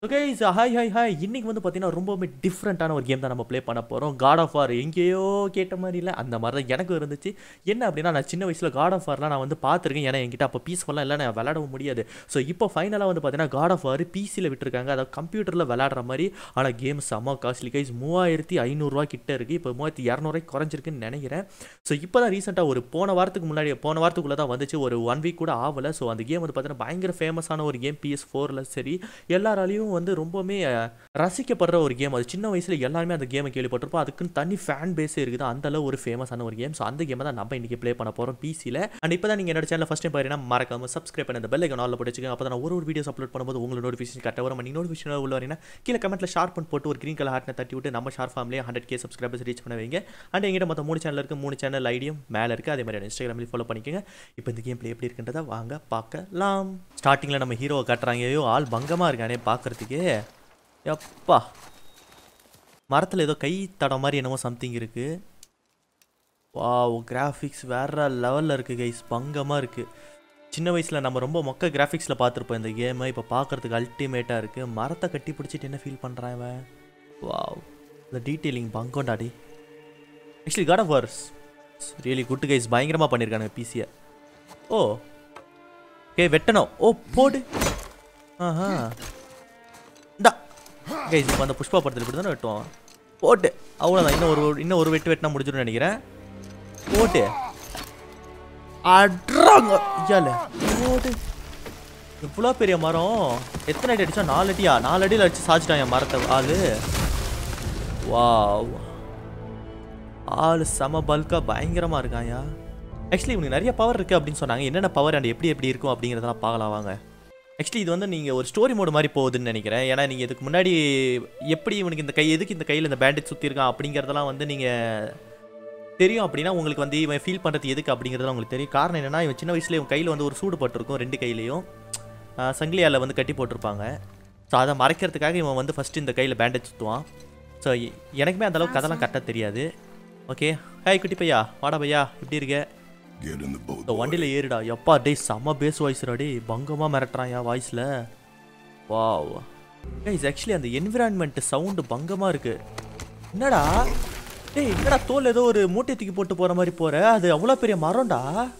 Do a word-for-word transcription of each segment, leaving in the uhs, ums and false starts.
Okay hi hi hi இன்னைக்கு வந்து பார்த்தீங்கன்னா ரொம்பவே டிஃப்ரெண்ட்டான ஒரு கேம் தான் நம்ம ப்ளே பண்ண போகிறோம். காட் ஆஃப் வார் எங்கேயோ கேட்ட மாதிரி இல்லை, அந்த மாதிரி தான் எனக்கும் இருந்துச்சு. என்ன அப்படின்னா, நான் சின்ன வயசில் காட் ஆஃப் வார்லாம் நான் வந்து பார்த்துருக்கேன். ஏன்னா என்கிட்ட அப்போ பீஸ்ஃபுல்லாக இல்லை, நான் விளையாடவும் முடியாது. ஸோ இப்போ ஃபைனலாக வந்து பார்த்தீங்கன்னா காட் ஆஃப் வார் பிசியில் விட்டுருக்காங்க, அதாவது கம்ப்யூட்டரில் விளையாடுற மாதிரி. ஆனால் கேம் செம்ம காஸ்ட்லி கைஸ், மூவாயிரத்தி ஐநூறுரூவா கிட்ட இருக்குது. இப்போ மூவாயிரத்தி இரநூறுவாய்க்கு குறைஞ்சிருக்குன்னு நினைக்கிறேன். ஸோ இப்போ தான் ரீசெண்டாக ஒரு போன வாரத்துக்கு முன்னாடி போன வாரத்துக்குள்ளே தான் வந்துச்சு, ஒரு ஒன் வீக் கூட ஆகலை. ஸோ அந்த கேம் வந்து பார்த்தீங்கன்னா பயங்கர ஃபேமஸான ஒரு கேம், பிஎஸ் ஃபோரில் சரி எல்லாராலையும் வந்து ரொம்பவுமே ரசிக்கப்படுற ஒரு கேம். அது சின்ன வயசுல எல்லாருமே அந்த கேமை கேள்விப்பட்டிருப்போம். அதுக்குன்னு தனி ஃபேன் பேஸே இருக்குது, அந்த அளவு ஒரு ஃபேமஸான ஒரு கேம். ஸோ அந்த கேமை தான் நம்ம இன்னைக்கு ப்ளே பண்ண போகிறோம் பிசியில். அண்ட் இப்போ தான் நீங்கள் என்னோட சேனல் ஃபஸ்ட் டைம் பாருங்கன்னா மறக்காம சப்ஸ்கிரைப் பண்ணி அந்த பெல் ஐக்கான் ஆல்ல போட்டு வச்சுக்கோங்க. அப்போ தான் ஒரு ஒரு வீடியோஸ் அப்லோட் பண்ணும்போது உங்களுக்கு நோட்டிஃபிகேஷன் கரெக்டாக வரும். நீங்கள் நோட்டிஃபிகேஷன் உள்ள வரீங்கன்னா கீழே கமெண்ட்டில் ஷார்ப் போட்டு ஒரு கிரீன் கலர் ஹார்ட்னை தட்டி விட்டு நம்ம ஷார்ப் ஃபேமிலியே ஹண்ட்ரட் கே சப்ஸ்கிரைபர்ஸ் ரீச் பண்ண வைங்க. அண்ட் எங்கிட்ட மொத்தம் மூணு சேனல் இருக்குது, மூணு சேனல் ஐடியும் மேலே இருக்குது. அதே மாதிரி இன்ஸ்டாகிராமில் ஃபாலோ பண்ணிக்கோங்க. இப்போ இந்த கேம் ப்ளே எப்படி இருக்குன்றதை வாங்க பார்க்கலாம். ஸ்டார்டிங்கில் நம்ம ஹீரோவை காட்டுறாங்க, ஐயோ ஆள் பங்கமாக இருக்கானே பார்க்குறதுக்கு. எப்பா மரத்தில் ஏதோ கை தடம் மாதிரி என்னமோ சம்திங் இருக்குது. வாவ், கிராஃபிக்ஸ் வேறு லெவலில் இருக்குது கைஸ், பங்கமாக இருக்குது. சின்ன வயசில் நம்ம ரொம்ப மொக்க கிராஃபிக்ஸில் பார்த்துருப்போம் இந்த கேமை, இப்போ பார்க்குறதுக்கு அல்டிமேட்டாக இருக்குது. மரத்தை கட்டி பிடிச்சிட்டு என்ன ஃபீல் பண்ணுறான் இவன். வாவ், இந்த டீட்டெயிலிங் பங்கோண்டாடி. Actually God of wars really good guys, பயங்கரமாக பண்ணியிருக்கானுங்க பிசியை. ஓ ஓகே, வெட்டணும். ஓ போடு. ஆஹா இந்தா கைஸ், இப்போ அந்த புஷ்பா படத்தில் இப்படி தானே வெட்டுவோம். போட்டு அவ்வளோதான், இன்னும் ஒரு இன்னும் ஒரு வெட்டு வெட்டினா முடிஞ்சிடும் நினைக்கிறேன். போட்டு அட்றாங்க ஐயால. போட்டு எவ்வளோ பெரிய மரம், எத்தனை அடி அடிச்சா? நாலு அடியா? நாலு அடியில் அடிச்சு சாச்சிட்டான் என் மரத்தை ஆளு. வாவ், ஆளு செம பல்கா பயங்கரமாக இருக்காயா. ஆக்சுவலி இவனுக்கு நிறைய பவர் இருக்குது அப்படின்னு சொன்னாங்க. என்னென்ன பவர் அண்ட் எப்படி எப்படி இருக்கும் அப்படிங்கிறதெல்லாம் பார்க்கலாம் வாங்க. ஆக்சுவலி இது வந்து நீங்கள் ஒரு ஸ்டோரி மோடு மாதிரி போகுதுன்னு நினைக்கிறேன். ஏன்னா நீங்கள் இதுக்கு முன்னாடி எப்படி இவனுக்கு இந்த கை எதுக்கு இந்த கையில் இந்த பேண்டேஜ் சுற்றி இருக்கான் அப்படிங்கிறதெல்லாம் வந்து நீங்கள் தெரியும். அப்படின்னா உங்களுக்கு வந்து இவன் ஃபீல் பண்ணுறது எதுக்கு அப்படிங்கிறதெல்லாம் உங்களுக்கு தெரியும். காரணம் என்னென்னா, இவன் சின்ன வயசுல இவன் கையில் வந்து ஒரு சூடு பட்டிருக்கும், ரெண்டு கையிலையும் சங்கிலியால் வந்து கட்டி போட்டிருப்பாங்க. ஸோ அதை மறைக்கிறதுக்காக இவன் வந்து ஃபஸ்ட்டு இந்த கையில் பேண்டேஜ் சுற்றுவான். ஸோ எனக்குமே அந்தளவுக்கு கதெல்லாம் கரெக்டாக தெரியாது. ஓகே ஹாய் குட்டி பையா, வாடா பையா, எப்படி இருக்க? இந்த வண்டியில் ஏறிடா. எப்பா டே செம்ம பேஸ் வாய்ஸ்ரா, டே பங்கமாக மிரட்டுறான் யா வாய்ஸில். வாவ் கைஸ், ஆக்சுவலி அந்த என்விரான்மெண்ட் சவுண்டு பங்கமாக இருக்குது. என்னடா டேய், என்னடா தோல் ஏதோ ஒரு மூட்டை தூக்கி போட்டு போகிற மாதிரி போகிற, அது அவ்வளோ பெரிய மரம்டா.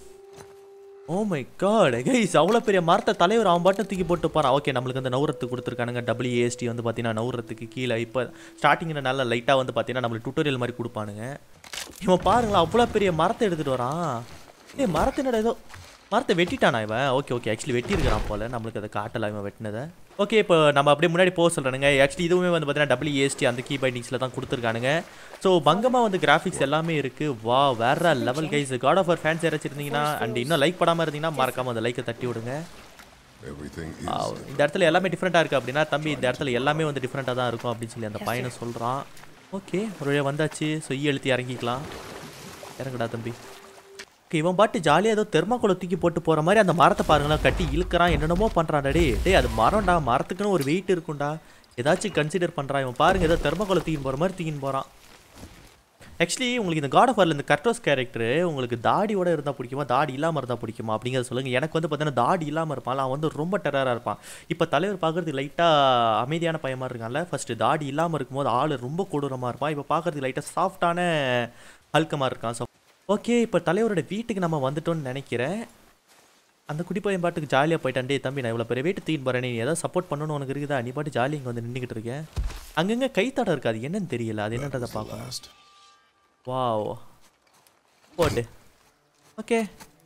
ஓ மை காட் கைஸ், அவ்வளோ பெரிய மரத்தை தலைவர் அவன் பாட்டை தூக்கி போட்டு போகிறான். ஓகே, நம்மளுக்கு அந்த நவுறத்துக்கு கொடுத்துருக்கானுங்க, டபிள்யூஏஎஸ்டி வந்து பார்த்தீங்கன்னா நவுறத்துக்கு கீழே. இப்போ ஸ்டார்டிங்கில் நல்லா லைட்டாக வந்து பார்த்தீங்கன்னா நம்மளுக்கு டுட்டோரியல் மாதிரி கொடுப்பானுங்க. இவன் பாருங்களா அவ்வளோ பெரிய மரத்தை எடுத்துகிட்டு வரான். ஏ மரத்தினோட ஏதோ மரத்தை வெட்டிட்டானா இவன். ஓகே ஓகே, ஆக்சுவலி வெட்டியிருக்கிறான் போல், நம்மளுக்கு அதை காட்டலாம் இவன் வெட்டினதை. ஓகே, இப்போ நம்ம அப்படியே முன்னாடி போக சொல்கிறானுங்க. ஆக்சுவலி இதுவுமே வந்து பார்த்தீங்கன்னா டபிள்யூஏஎஸ்டி அந்த கீ பைண்டிங்ஸில் தான் கொடுத்துருக்கானுங்க. ஸோ பங்கமாக வந்து கிராஃபிக்ஸ் எல்லாமே இருக்குது. வா வேற level guys. God of war fans யாராச்சும் இருந்தீங்கன்னா அண்ட் இன்னும் லைக் பண்ணாமல் இருந்தீங்கன்னா மறக்காமல் அந்த லைக்கை தட்டி விடுங்க. இந்த இடத்துல எல்லாமே டிஃப்ரெண்ட்டாக இருக்குது அப்படின்னா, தம்பி இந்த இடத்துல எல்லாமே வந்து டிஃப்ரெண்ட்டாக தான் இருக்கும் அப்படின்னு சொல்லி அந்த பையனை சொல்கிறான். ஓகே, ஒரு வழியாக வந்தாச்சு. So he எழுத்தி இறங்கிக்கலாம். இறங்குடா தம்பி. இவன் பாட்டு ஜாலியாக ஏதோ தெர்மாக்கோலை தூக்கி போட்டு போகிற மாதிரி அந்த மரத்தை பாருங்களா, கட்டி இழுக்கிறான், என்னென்னமோ பண்ணுறான். டே டே அது மரம்டா, மரத்துக்குன்னு ஒரு வெயிட் இருக்கும்டா, ஏதாச்சும் கன்சிடர் பண்ணுறான். இவன் பாருங்கள் ஏதோ தெர்மாக்கோலை தூக்கின்னு போகிற மாதிரி தூக்கின்னு போகிறான். ஆக்சுவலி உங்களுக்கு இந்த காட் ஆஃப் வாரில் இந்த கர்டோஸ் கேரக்டர் உங்களுக்கு தாடியோட இருந்தால் பிடிக்குமா, தாடி இல்லாமல் இருந்தால் பிடிக்குமா அப்படிங்கிறத சொல்லுங்கள். எனக்கு வந்து பார்த்தீங்கன்னா தாடி இல்லாமல் இருப்பான், அவன் வந்து ரொம்ப டெரராக இருப்பான். இப்போ தலைவர் பார்க்குறதுக்கு லைட்டாக அமைதியான பையமாக இருக்கான்ல, ஃபஸ்ட்டு தாடி இல்லாமல் இருக்கும்போது ஆள் ரொம்ப கொடூரமாக இருப்பான். இப்போ பார்க்குறதுக்கு லைட்டாக சாஃப்டான ஹல்கமாக இருக்கான். ஸோ ஓகே, இப்போ தலைவரோட வீட்டுக்கு நம்ம வந்துட்டோம்னு நினைக்கிறேன். அந்த குட்டி பையன் பாட்டுக்கு ஜாலியாக போயிட்டான். டே தம்பி, நான் இவ்வளோ பெரிய வீட்டு தூக்கின்னு போகிறேன், நீ ஏதாவது சப்போர்ட் பண்ணணும்னு உனக்கு இருக்குதா? நீ பாட்டு ஜாலியாக இங்கே வந்து நின்றுக்கிட்டு இருக்கேன். அங்கங்கே கைத்தடம் இருக்காது, என்னன்னு தெரியல, அது என்னன்றதை பார்க்கணும். வாவ் போட்டு ஓகே,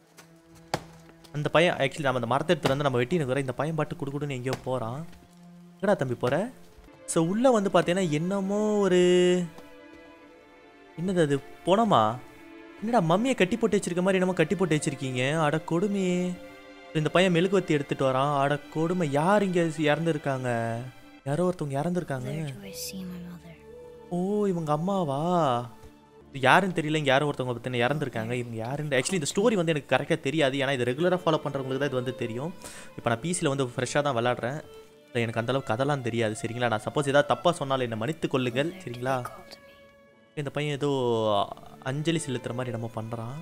அந்த பையன் ஆக்சுவலி நம்ம அந்த மரத்தை எடுத்துகிட்டு வந்து நம்ம வெட்டி நிற்கிறோம். இந்த பையன் பாட்டு குடுக்குடுன்னு எங்கேயோ போகிறான். எங்கடா தம்பி போகிற? ஸோ உள்ளே வந்து பார்த்தீங்கன்னா என்னமோ ஒரு என்னது அது போனோமா? என்னடா மம்மியை கட்டி போட்டு வச்சிருக்க மாதிரி என்னமோ கட்டி போட்டு வச்சிருக்கீங்க. அட கொடுமையே. இந்த பையன் மெழுகுவத்தி எடுத்துகிட்டு வரான். அட கொடுமை, யார் இங்கே இறந்துருக்காங்க? யாரோ ஒருத்தவங்க இறந்துருக்காங்க. ஓ இவங்க அம்மாவா? யாருன்னு தெரியல, இங்கே யாரோ ஒருத்தவங்க பற்றி இறந்துருக்காங்க. இவங்க யாருன்னு ஆக்சுவலி இந்த ஸ்டோரி வந்து எனக்கு கரெக்டாக தெரியாது. ஏன்னா இது ரெகுலராக ஃபாலோ பண்ணுறவங்களுக்கு தான் இது வந்து தெரியும். இப்போ நான் பிசியில் வந்து ஃப்ரெஷ்ஷாக தான் விளாட்றேன். எனக்கு அந்தளவுக்கு கதெல்லாம் தெரியாது சரிங்களா. நான் சப்போஸ் ஏதாவது தப்பாக சொன்னாலும் என்னை மன்னித்து கொள்ளுங்கள் சரிங்களா. இந்த பையன் ஏதோ அஞ்சலி செலுத்துகிற மாதிரி நம்ம பண்ணுறான்.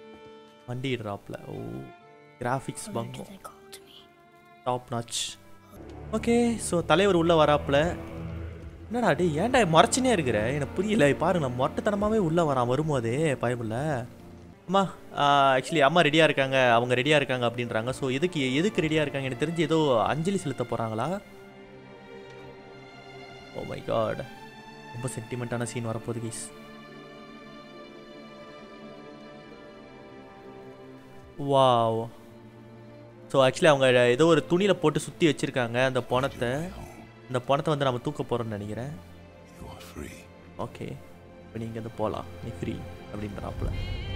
வண்டி ட்ராப்பில். ஓ கிராஃபிக்ஸ் பங்கம் டாப் நாச். ஓகே ஸோ தலைவர் உள்ளே வராப்புல. என்னடா டே ஏன்டா மறைச்சினே இருக்கிற எனக்கு புரியல. பாருங்க நான் மொட்டைத்தனமாகவே உள்ளே வரான் வரும்போதே பைபிளில். அம்மா ஆக்சுவலி அம்மா ரெடியாக இருக்காங்க, அவங்க ரெடியாக இருக்காங்க அப்படின்றாங்க. ஸோ எதுக்கு எதுக்கு ரெடியாக இருக்காங்க எனக்கு தெரிஞ்சு ஏதோ அஞ்சலி செலுத்த போகிறாங்களா? ஓ மை காட், ரொம்ப சென்டிமெண்ட்டான சீன் வரப்போகுது கைஸ். வாவ். ஸோ ஆக்சுவலி அவங்க ஏதோ ஒரு துணியில் போட்டு சுற்றி வச்சுருக்காங்க அந்த பணத்தை. இந்த பணத்தை வந்து நம்ம தூக்க போகிறோம்னு நினைக்கிறேன். ஓகே இப்போ நீங்கள் வந்து போகலாம், நீ ஃப்ரீ அப்படின்றாப்புல.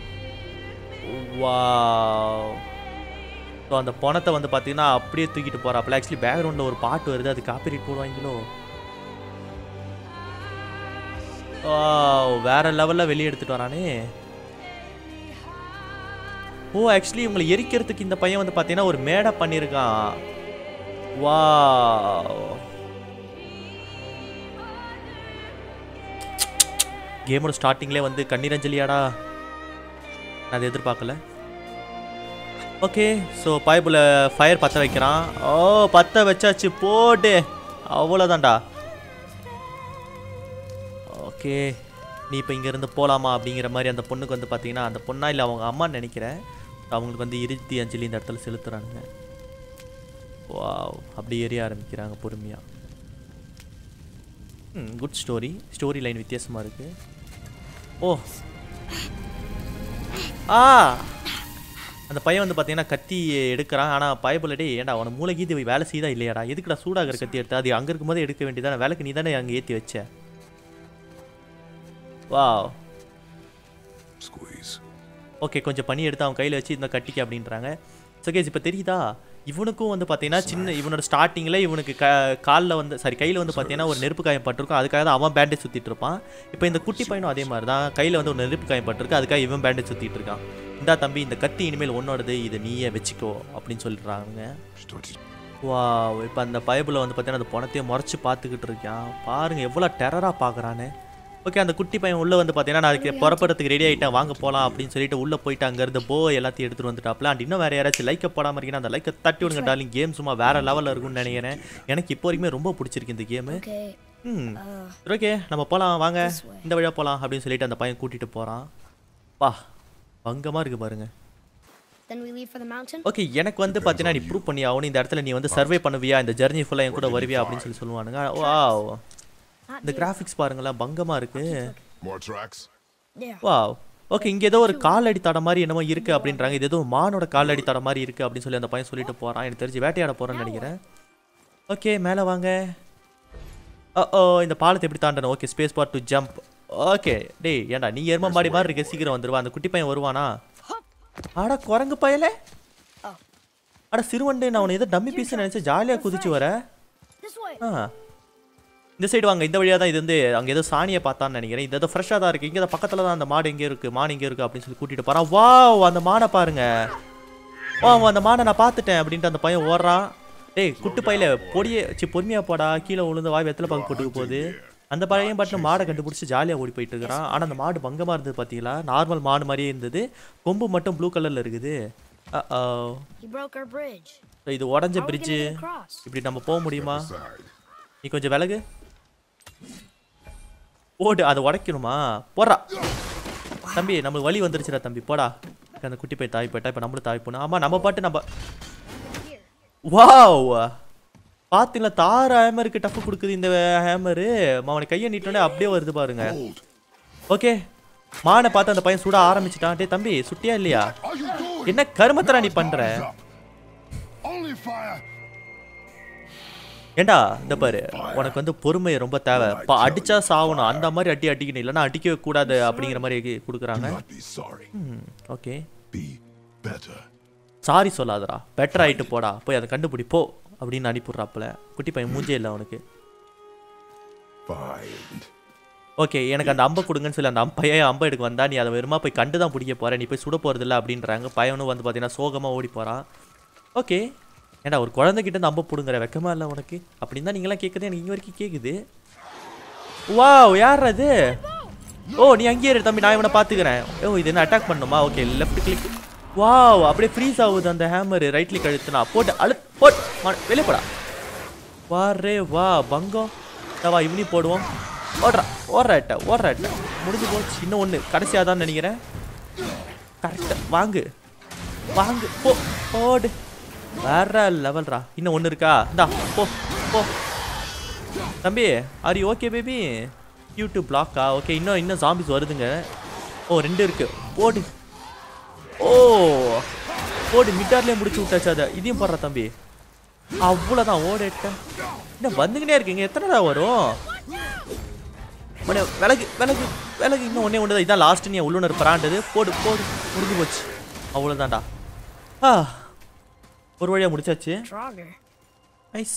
வாவ். ஸோ அந்த பணத்தை வந்து பார்த்தீங்கன்னா அப்படியே தூக்கிட்டு போகிறாப்புல. ஆக்சுவலி பேக்ரவுண்டில் ஒரு பாட்டு வருது, அது காப்பிரைட் போடுவாங்களோ. வேற லெவலில் வெளியே எடுத்துகிட்டு வரானே. ஓ ஆக்சுவலி உங்களை எரிக்கிறதுக்கு இந்த பையன் வந்து பார்த்தீங்கன்னா ஒரு மேடை பண்ணியிருக்கான். வாவ். கேமோட ஸ்டார்டிங்லேயே வந்து கண்ணீரஞ்சலியாடா, நான் அதை எதிர்பார்க்கல. ஓகே ஸோ பைபிள் ஃபயர் பற்ற வைக்கிறான். ஓ பற்ற வச்சாச்சு போட்டு, அவ்வளோதான்டா. ஓகே நீ இப்போ இங்கேருந்து போகலாமா அப்படிங்கிற மாதிரி அந்த பொண்ணுக்கு வந்து பார்த்தீங்கன்னா, அந்த பொண்ணா இல்லை அவங்க அம்மான்னு நினைக்கிறேன், அவங்களுக்கு வந்து இறுதி அஞ்சலி இந்த இடத்துல செலுத்துறானுங்க. வாவ். அப்படி ஏறிய ஆரம்பிக்கிறாங்க பொறுமையாக. ம் குட் ஸ்டோரி. ஸ்டோரி லைன் வித்தியாசமாக இருக்குது. ஓ ஆ அந்த பையன் வந்து பார்த்தீங்கன்னா கத்தி எடுக்கிறான். ஆனால் பைபிள் டே ஏன்டா அவனை மூளை கீதி வேலை செய்தா இல்லையாடா, எதுக்குடா சூடாகிற கத்தி எடுத்தா? அது அங்கே இருக்கும்போது எடுக்க வேண்டியதானே, வேலைக்கு நீ தானே அங்கே ஏற்றி வச்ச. வாவ். ஓகே கொஞ்சம் பண்ணி எடுத்து அவன் கையில் வச்சு இந்த கட்டிக்க அப்படின்றாங்க. ஸோ கேஸ் இப்போ தெரியுதா இவனுக்கும் வந்து பார்த்தீங்கன்னா சின்ன இவனோட ஸ்டார்டிங்கில் இவனுக்கு க காலில் வந்து சாரி கையில் வந்து பார்த்தீங்கன்னா ஒரு நெருப்பு காயம் பட்டிருக்கும், அதுக்காக தான் அவன் பேண்டேஜ் சுற்றிட்டு இருப்பான். இப்போ இந்த குட்டி பையனும் அதே மாதிரி தான், கையில் வந்து ஒரு நெருப்பு காயம் பட்டிருக்கு, அதுக்காக இவன் பேண்டேஜ் சுற்றிட்டு இருக்கான். இந்தா தம்பி இந்த கத்தி இனிமேல் ஒன்னோடது, இதை நீயே வச்சுக்கோ அப்படின்னு சொல்லிடுறாங்க. வா இப்போ அந்த பைபிளை வந்து பார்த்தீங்கன்னா அந்த பணத்தையே முறைச்சி பார்த்துக்கிட்டு இருக்கான். பாருங்கள் எவ்வளோ டெரராக பார்க்குறான்னு. ஓகே அந்த குட்டி பையன் உள்ளே வந்து பார்த்தீங்கன்னா நான் புறப்படுறதுக்கு ரெடி ஆகிட்டேன் வாங்க போகலாம் அப்படின்னு சொல்லிட்டு உள்ளே போயிட்டு அங்கேருந்து போ எல்லாத்தையும் எடுத்துகிட்டு வந்துட்டாப்ல. அண்ட் இன்னும் வேறு யாராச்சும் லைக்கை போடாமல் இருக்கீங்கன்னா அந்த லைக்கை தட்டி விடுங்க டார்லிங். கேம் சும்மா வேறு லெவலில் இருக்கும்னு நினைக்கிறேன். எனக்கு இப்போ வரைக்குமே ரொம்ப பிடிச்சிருக்கு இந்த கேமு. ம் ஓகே நம்ம போகலாம் வாங்க இந்த வழியாக போகலாம் அப்படின்னு சொல்லிட்டு அந்த பையன் கூட்டிகிட்டு போகிறான். பா பங்கமாக இருக்குது பாருங்க. ஓகே எனக்கு வந்து பார்த்தீங்கன்னா நீ ப்ரூவ் பண்ணி ஆகணும், இந்த இடத்துல நீ வந்து சர்வே பண்ணுவியா, இந்த ஜர்னி ஃபுல்லாக என் கூட வருவியா அப்படின்னு சொல்லி சொல்லுவானுங்க. வாவ் இந்த கிராஃபிக்ஸ் பாருங்களேன் பங்கமாக இருக்கு. வாவ் ஓகே இங்கே ஏதோ ஒரு காலடி தடம் மாதிரி என்னமோ இருக்குது அப்படின்றாங்க. இது ஏதோ மானோட காலடி தடம் மாதிரி இருக்குது அப்படின்னு சொல்லி அந்த பையன் சொல்லிட்டு போகிறான். எனக்கு தெரிஞ்சு வேட்டையாட போகிறேன்னு நினைக்கிறேன். ஓகே மேலே வாங்க. ஓ இந்த பாலத்தை எப்படி தாண்டணும்? Okay space bar to jump. Okay டேய் ஏன்டா நீ எரும மாடி மாதிரி இருக்க, சீக்கிரம் வந்துடுவா. அந்த குட்டி பையன் வருவானா? ஆடா குரங்கு பயலே, அட சிறுவண்டு, நான் உன்னை ஏதோ டம்மி பீஸ் நினைச்சு ஜாலியாக குதிச்சு வர. ஆ இந்த சைடு வாங்க, இந்த வழியாக தான். இது வந்து அங்கே ஏதோ சாணியை பார்த்தான்னு நினைக்கிறேன். இது ஏதோ ஃப்ரெஷ்ஷாக தான் இருக்குது. இங்கே தான் பக்கத்தில் தான் அந்த மாடு எங்கே இருக்குது, மான் எங்கே இருக்குது அப்படின்னு சொல்லி கூட்டிகிட்டு போகிறான். வா அந்த மானை பாருங்க. வா அந்த மானை நான் பார்த்துட்டேன் அப்படின்ட்டு அந்த பையன் ஓடுறான். டேய் குட்டு பையில பொடியே சி பொறுமையாக போடா, கீழே விழுந்து வாய் வெத்தலை பாக்கு போட்டுக்க போகுது. அந்த பையன் பாட்டில் மாடை கண்டுபிடிச்சி ஜாலியாக ஓடி போயிட்டு இருக்கிறான். ஆனால் அந்த மாடு பங்கமாக இருந்தது பார்த்தீங்களா, நார்மல் மாடு மாதிரியே இருந்தது, கொம்பு மட்டும் ப்ளூ கலரில் இருக்குது. இது உடஞ்ச பிரிட்ஜு, இப்படி நம்ம போக முடியுமா? நீ கொஞ்சம் விலகு போடு, அதை உடைக்கணுமா? போடுறா தம்பி, நம்மளுக்கு வலி வந்துருச்சுடா தம்பி, போடா. அந்த குட்டி போய் தாய் போயிட்டா, இப்போ நம்மளும் தாய் போனோம். ஆமாம் நம்ம பாட்டு நம்ம. வாவ் பார்த்தீங்களா தார் ஹேமருக்கு டஃப் கொடுக்குது இந்த ஹேமரு. அவனை கையை நீட்டோடனே அப்படியே வருது பாருங்க. ஓகே மானை பார்த்து அந்த பையன் சுட ஆரம்பிச்சிட்டான். டே தம்பி சுட்டியா இல்லையா? என்ன கருமத்தரா நீ பண்ற? ஏண்டா இந்த பாரு உனக்கு வந்து பொறுமை ரொம்ப தேவை. அடிச்சா சாகணும், அந்த மாதிரி அடி அடிக்கணும், இல்லைன்னா அடிக்கவே கூடாது அப்படிங்கிற மாதிரி கொடுக்குறாங்க. ஓகே சாரி சொல்லாதடா, பெட்டர் ஆகிட்டு போடா, போய் அதை கண்டுபிடிப்போ அப்படின்னு அனுப்பிடுறாப்புல. குட்டி பையன் மூஞ்சே இல்லை அவனுக்கு. ஓகே எனக்கு அந்த அம்பை கொடுங்கன்னு சொல்லி அந்த பையன் அம்பை எடுக்க வந்தா, நீ அதை வெறுமா போய் கண்டு தான் பிடிக்க போற, நீ போய் சுட போறது இல்லை அப்படின்றாங்க. பையனும் வந்து பார்த்தீங்கன்னா சோகமாக ஓடி போகிறான். ஓகே ஏன்டா ஒரு குழந்தைகிட்ட இந்த அம்பை பிடுங்குற வெக்கமா இல்லை உனக்கு அப்படின்னு தான் நீங்களாம் கேட்குறது எனக்கு இங்கே வரைக்கும் கேட்குது. வாவ் யார் அது? ஓ நீ அங்கேயே இரு தம்பி, நான் இவனை பார்த்துக்கிறேன். ஓ இது என்ன அட்டாக் பண்ணுமா? Okay left click. வாவ் அப்படியே ஃப்ரீஸ் ஆகுது அந்த ஹேமர். ரைட் கிளிக் அழுத்துனா போட்டு அழு போட் வெளியே போடா. வாரே வா பங்கம். வா இவனி போடுவோம். ஓடுறா ஓடுறாட்ட ஓடுறாட்ட முடிஞ்சு போச்சு. இன்னும் ஒன்று கடைசியாக தான் நினைக்கிறேன். கரெக்டாக வாங்கு வாங்கு போ ஓடு. வேற லெவல்ரா. இன்னும் ஒன்று இருக்கா? இந்தா போ போ தம்பி. Are you okay baby? YouTube பிளாக்கா? ஓகே இன்னும் இன்னும் ஜாம்பிஸ் வருதுங்க. ஓ ரெண்டு இருக்கு. போடு. ஓ போடு. மிட்டார்லேயே முடிச்சு விட்டாச்சு அதை. இதையும் போடுறா தம்பி. அவ்வளோதான் ஓடிட்டேன். இன்னும் வந்துக்கிட்டே இருக்குங்க. எத்தனை தான் வரும்? விலகு விலகு விலகு. இன்னும் ஒன்றே ஒன்று தான். இதான் லாஸ்ட். நீ உள்ளுணர் பராண்டது. போடு போடு. முடிஞ்சு போச்சு. அவ்வளோதான்டா. ஆ ஒரு வழியாக முடிச்சாச்சு. நைஸ்.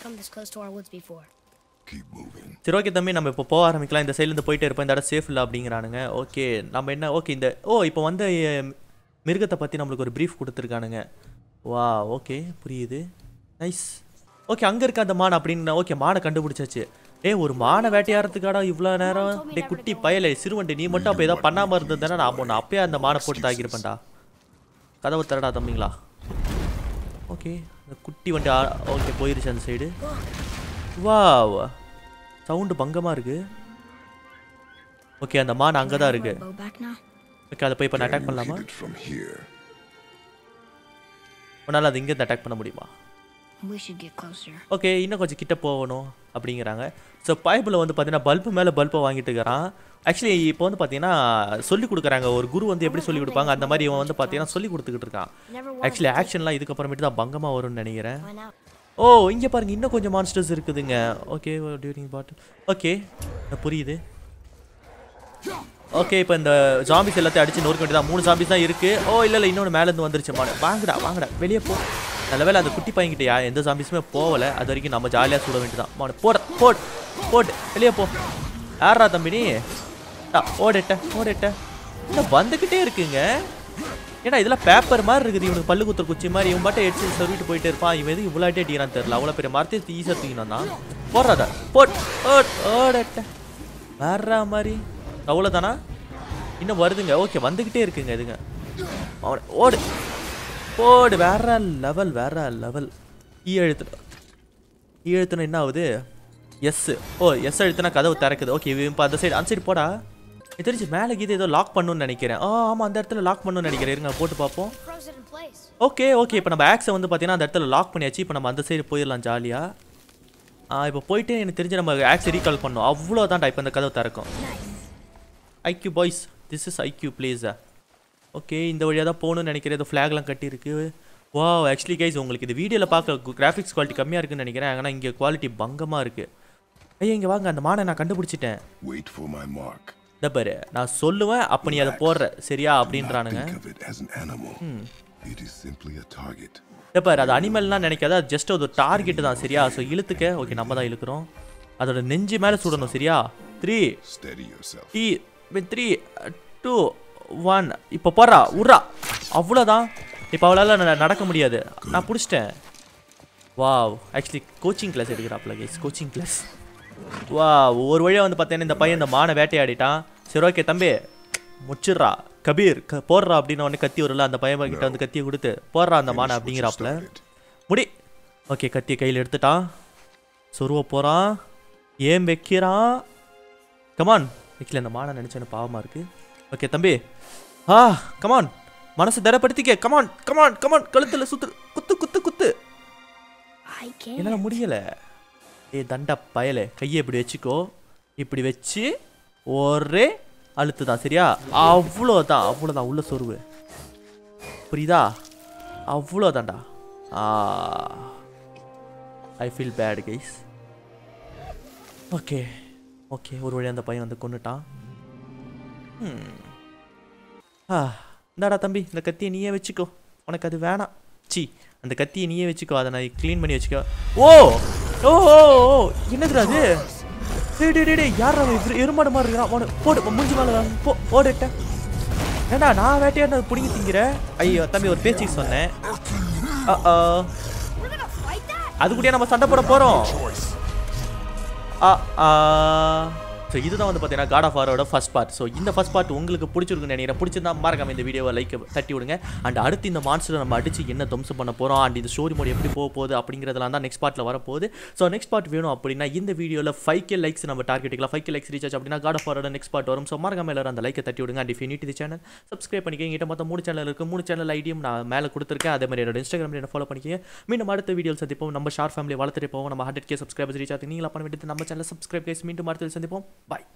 சரி ஓகே தம்பி நம்ம இப்போ போக ஆரம்பிக்கலாம். இந்த சைட்லேருந்து போயிட்டே இருப்போம். இந்த இடம் சேஃப் இல்லை அப்படிங்கிறானுங்க. ஓகே நம்ம என்ன ஓகே இந்த ஓ இப்போ வந்து மிருகத்தை பற்றி நம்மளுக்கு ஒரு ப்ரீஃப் கொடுத்துருக்கானுங்க. வா ஓகே புரியுது. நைஸ். ஓகே அங்கே இருக்க அந்த மானை அப்படின்னு. ஓகே மானை கண்டுபிடிச்சாச்சு. ஏ ஒரு மானை வேட்டையாடுறதுக்காடா இவ்வளோ நேரம்? டே குட்டி பயலே சிறுவண்டி நீ மட்டும் அப்போ ஏதோ பண்ணாமல் இருந்தது தானே. நான் ஒன்று அப்பயே அந்த மானை போட்டு தாக்கியிருப்பேன்டா. கதவை தரடா தம்பிங்களா. ஓகே இந்த குட்டி வண்டி ஓகே போயிருச்சு அந்த சைடு. வா சவுண்டு பங்கமாக இருக்கு. ஓகே அந்த மான் அங்கே தான் இருக்கு. ஓகே அதை போய் இப்போ நான் அட்டாக் பண்ணலாமா? உன்னால் அது இங்கேருந்து அட்டாக் பண்ண முடியுமா? ஓகே இன்னும் கொஞ்சம் கிட்ட போகணும் அப்படிங்கிறாங்க. ஸோ பைப்பில் வந்து பார்த்தீங்கன்னா பல்பு மேலே பல்பை வாங்கிட்டு இருக்கிறான். ஆக்சுவலி இப்போ வந்து பார்த்தீங்கன்னா சொல்லி கொடுக்குறாங்க. ஒரு குரு வந்து எப்படி சொல்லி கொடுப்பாங்க அந்த மாதிரி இவன் வந்து பார்த்தீங்கன்னா சொல்லி கொடுத்துக்கிட்டு இருக்கான். ஆக்சுவலி ஆக்ஷன்லாம் இதுக்கப்புறமேட்டு தான் பங்கமாக வரும்னு நினைக்கிறேன். ஓ இங்கே பாருங்க இன்னும் கொஞ்சம் மான்ஸ்டர்ஸ் இருக்குதுங்க. Okay during battle. ஓகே புரியுது. ஓகே இப்போ இந்த ஜாம்பிஸ் எல்லாத்தையும் அடிச்சு நோக்க வேண்டியதான். மூணு ஜாம்பிஸ் தான் இருக்கு. ஓ இல்லை இல்லை இன்னொன்று மேலேருந்து வந்துருச்சு. மாடு வாங்கடா வாங்கடா வெளியே போ. நல்ல வேலை அந்த குட்டி பையன்கிட்ட எந்த ஜாம்பிஸுமே போகலை. அது வரைக்கும் நம்ம ஜாலியாக சுட வேண்டியதான். மாடு போட போட் போட்டு வெளியே போ. யாரா தம்பி நீ? ஓடிட்ட ஓடிட்ட. இன்னும் வந்துக்கிட்டே இருக்குங்க. ஏன்னா இதெல்லாம் பேப்பர் மாதிரி இருக்குது. இவனுக்கு பல்லு குத்துற குச்சி மாதிரி. இவன் பாட்டை எடுத்து சொல்லிட்டு போயிட்டே இருப்பான். இவன் எதுக்கு இவ்வளோ அட்டே அடிக்கிறான்னு தெரியல. அவ்வளோ பெரிய மரத்தை ஈஸியாக தூக்கினான் தான் போடுறாத போட் ஓட் ஓடட்ட வேற மாதிரி. அவ்வளோதானா? இன்னும் வருதுங்க. ஓகே வந்துக்கிட்டே இருக்குங்க இதுங்க. ஓடு போடு. வேற லெவல் வேற லெவல். ஈ எழுத்து ஈ எழுத்துனா என்ன ஆகுது? எஸ். ஓ எஸ் எழுத்துனா கதவு திறக்குது. ஓகே இப்போ அந்த சைடு அந்த சைடு போடா. எனக்கு தெரிஞ்சு மேலே கீது ஏதோ லாக் பண்ணணும்னு நினைக்கிறேன். ஆ ஆமாம் அந்த இடத்துல லாக் பண்ணணும்னு நினைக்கிறேன். இருங்க போட்டு பார்ப்போம். ஓகே ஓகே இப்போ நம்ம ஆக்ஸை வந்து பார்த்தீங்கன்னா அந்த இடத்துல லாக் பண்ணியாச்சு. இப்போ நம்ம அந்த சைடு போயிடலாம் ஜாலியாக. ஆ இப்போ போயிட்டு எனக்கு தெரிஞ்சு நம்ம ஆக்ஸை ரீகால் பண்ணோம். அவ்வளோதான்டா இப்போ இந்த கதவு திறக்கும். IQ boys this is IQ பிளேஸா. ஓகே இந்த வழியாக தான் போகணும்னு நினைக்கிறேன். ஏதோ ஃப்ளாக்லாம் கட்டியிருக்கு. வா ஆக்சுவலி கைஸ் உங்களுக்கு இது வீடியோவில் பார்க்க கிராஃபிக்ஸ் குவாலிட்டி கம்மியாக இருக்குன்னு நினைக்கிறேன். ஆனால் இங்கே குவாலிட்டி பங்கமாக இருக்குது. ஐயா இங்கே வாங்க அந்த மானை நான் கண்டுபிடிச்சிட்டேன். இந்த பாரு நான் சொல்லுவேன் அப்போ நீ அதை போடுற சரியா அப்படின்றானுங்க. இந்த பாரு அது அனிமல்லாம் நினைக்காத. அது ஜஸ்ட் ஒரு டார்கெட்டு தான் சரியா. ஸோ இழுத்துக்க. ஓகே நம்ம தான் இழுக்கிறோம். அதோட நெஞ்சு மேலே சுடணும் சரியா. Three D three two one இப்போ போடுறா உட்றா. அவ்வளோதான். இப்போ அவளால் நடக்க முடியாது. நான் பிடிச்சிட்டேன். வா ஆக்சுவலி கோச்சிங் கிளாஸ் எடுக்கிறாப்ல கைஸ். Coaching class. வா ஒரு வழியாக வந்து பார்த்தீங்கன்னா இந்த பையன் இந்த மானை வேட்டையாடிட்டான். சரி ஓகே தம்பி முடிச்சிடுறா கபீர் க போடுறா அப்படின்னு உடனே கத்தி வரல. அந்த பையன் கிட்ட வந்து கத்தியை கொடுத்து போடுறா அந்த மானை அப்படிங்கிறாப்புல. முடி. ஓகே கத்தியை கையில் எடுத்துட்டான். சொருவ போகிறான். ஏன் வைக்கிறான். கமான் வைக்கல. இந்த மானை நினச்சேன்னு பாவமாக இருக்குது. ஓகே தம்பி ஆ கமான் மனசு தரப்படுத்திக்க. கமான் கமான் கமான் கழுத்தில் சுத்து குத்து குத்து குத்து. என்னால் முடியலை. ஏ தண்டா பயலே கையை இப்படி வச்சுக்கோ. இப்படி வச்சு ஒரே அழுத்து தான் சரியா. அவ்வளோதான் அவ்வளோதான் உள்ள சொருவு புரியுதா. அவ்வளோதான்டா. Ah I feel bad guys. Okay okay ஒரு வழி அந்த பையன் வந்து கொண்டுட்டான். ம் ஆ இந்தாடா தம்பி இந்த கத்தியை நீயே வச்சுக்கோ. உனக்கு அது வேணாம். சி அந்த கத்தியை நீயே வச்சுக்கோ. அதை நான் க்ளீன் பண்ணி வச்சுக்கோ. ஓ ஓ ஓ என்னதுடா அது? டே டே டே யார் எருமாடு மாதிரி இருக்கான். போடு மூஞ்சி மேலே போ ஓடிட்டேன். ஏண்டா நான் வேட்டையாட பிடிங்கி திங்கிற. ஐயோ தம்பி ஒரு பேச்சுக்கு சொன்னேன். அது கூடயே நம்ம சண்டை போட போகிறோம். ஆ ஆ ஸோ இதுதான் வந்து பார்த்தீங்கன்னா காட் ஆஃப் வாரோட ஃபர்ஸ்ட் பார்ட். ஸோ இந்த ஃபர்ஸ்ட் பார்ட் உங்களுக்கு பிடிச்சிருக்குன்னு நினைக்கிறேன். பிடிச்சிருந்தா மறக்காம இந்த வீடியோவை லைக் தட்டி விடுங்க. அண்ட் அடுத்து இந்த மான்ஸ்டரை நம்ம அடிச்சு என்ன தம்சம் பண்ண போகிறோம் அண்ட் இந்த ஸ்டோரி மோட் எப்படி போக போகுது அப்படிங்கிறதுலாம் தான் நெக்ஸ்ட் பார்ட்டில் வரப்போகுது. ஸோ நெக்ஸ்ட் பார்ட் வேணும் அப்படின்னா இந்த வீடியோவில் ஃபைவ் கே லைக்ஸ் நம்ம டார்கெட் எடுக்கலாம். ஃபைவ் கே லைக்ஸ் ரீசார்ஜ் அப்படின்னா காட் ஆஃப் வாரோட நெக்ஸ்ட் பார்ட் வரும். ஸோ மறக்காம எல்லாரும் அந்த லைக்கை தட்டி விடுங்க. And if you need the channel subscribe பண்ணிக்கங்க. எங்கிட்ட மொத்தம் மூணு சேனல் இருக்குது. மூணு சேனல் ஐடியும் நான் மேலே கொடுத்துருக்கேன். அதே மாதிரி என்னோட இன்ஸ்டாகிராமில் என்ன ஃபாலோ பண்ணிக்கங்க. மீண்டும் அடுத்த வீடியோவில் சந்திப்போம். நம்ம ஷார்ட் ஃபேமிலி வளர்த்துட்டு போவோம். நம்ம ஹண்ட்ரட் கே சப்ஸ்கிரைபர்ஸ் ரீச் ஆகுது. நீங்களா பண்ண வேண்டியது நம்ம சேனல் சப்ஸ்கிரைப் கேஸ். மீண்டும் அடுத்த சந்திப்போம். பாய்.